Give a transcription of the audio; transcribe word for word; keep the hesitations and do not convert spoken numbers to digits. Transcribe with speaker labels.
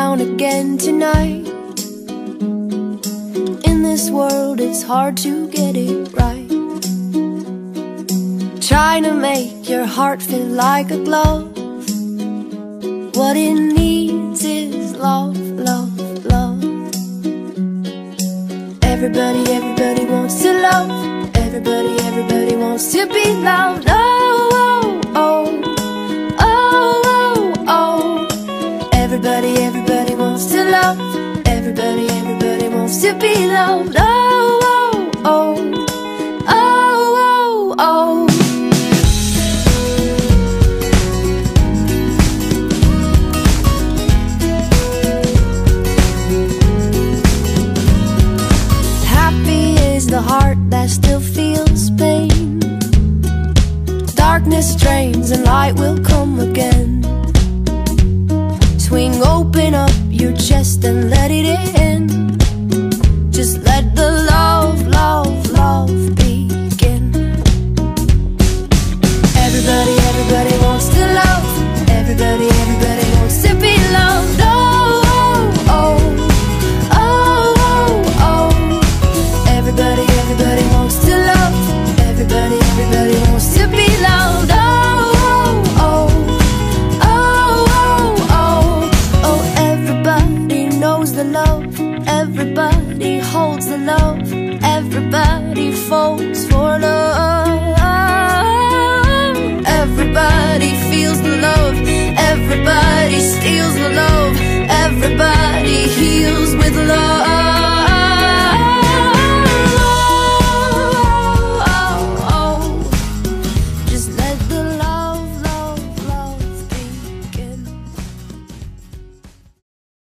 Speaker 1: down again tonight. In this world it's hard to get it right. Trying to make your heart feel like a glove. What it needs is love, love, love. Everybody, everybody wants to love. Everybody, everybody wants to be loved. Oh, oh, oh, oh, oh, oh. Everybody, everybody wants to love. Everybody, everybody wants to be loved. Oh, oh, oh, oh, oh, oh. The heart that still feels pain. Darkness drains and light will